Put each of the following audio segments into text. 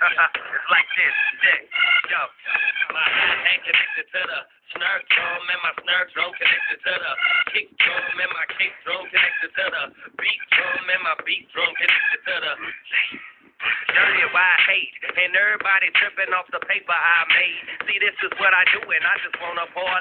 It's like this, check, yo. My hi-hat connected to the snare drum, and my snare drum connected to the kick drum, and my kick drum connected to the beat drum, and my beat drum connected to the dirty why I hate, and everybody tripping off the paper I made. See, this is what I do, and I just wanna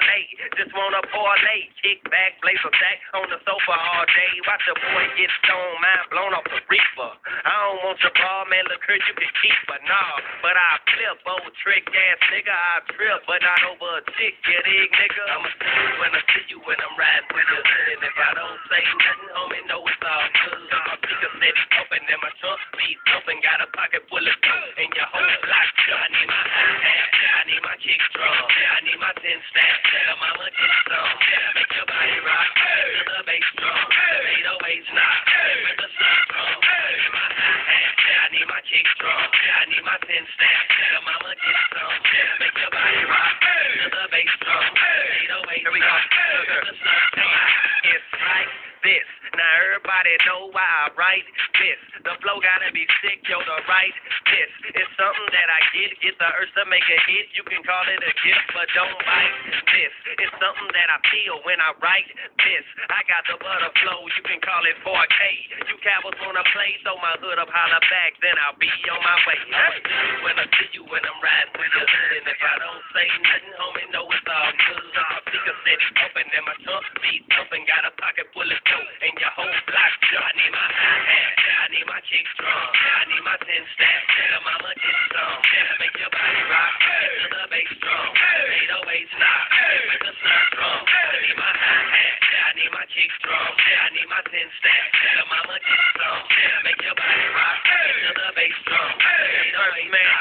parlay, kick back, blaze a sack on the sofa all day. Watch the boy get stoned, mind blown off the reefer. I don't want your ball, man, look here, you can keep, but nah, but I flip, old trick ass nigga, I trip, but not over a chick, you dig, nigga? I'ma see you when I see you when I'm riding with you, and if I don't say nothing, homie, know it's all good. My speaker steady open, and my trunk beat open, got a pocket full of dope, and your whole block. I need my hi-hat, I need my kick drum, I need my 10 stacks, tell mama get some, make your body rock, to the bass drum, 808s knock, with the snare drum, I need my hi-hat, I need my kick drum, I need my 10 stacks, tell mama get some, make your body rock, to the bass drum, 808s knock, with the snare drum. It's like this. Now everybody know why I write this. The flow gotta be sick, yo, to write this. It's something that I get the urge to make a hit. You can call it a gift, but don't bite this. It's something that I feel when I write this. I got the butter flow, you can call it 4K. You cowards wanna play, throw my hood up, holla back, then I'll be on my way. When I see you when I'm riding with you, and if I don't say nothing, homie, know it's all good. My speaker steady open, and my trunk beat open, got a pocket full of dope, and your whole block. I need my hi-hat, I need my kick drum, I need my 10 stacks, tell mama get some, make your body rock, to the bass drum, 808s knock, with the snare drum. I need my hi-hat, I need my kick drum, I need my 10 stacks, tell mama get some, make your body rock, to the bass drum, 808s knock.